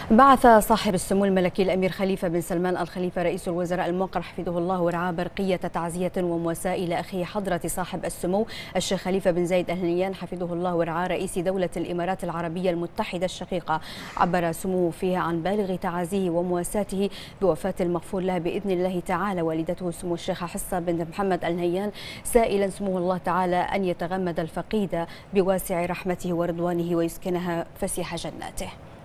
بعث صاحب السمو الملكي الأمير خليفة بن سلمان الخليفة رئيس الوزراء الموقر حفظه الله ورعاه برقية تعزية ومواساة إلى أخيه حضرة صاحب السمو الشيخ خليفة بن زايد آل نهيان حفظه الله ورعاه رئيس دولة الإمارات العربية المتحدة الشقيقة. عبر سموه فيها عن بالغ تعازيه ومواساته بوفاة المغفور له بإذن الله تعالى والدته سمو الشيخة حصة بنت محمد آل نهيان، سائلا سموه الله تعالى أن يتغمد الفقيد بواسع رحمته ورضوانه ويسكنها فسيح جناته.